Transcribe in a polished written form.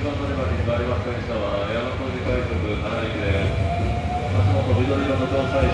番乗り場に変わりましたは、大和路快速花駅です。足元緑色の乗車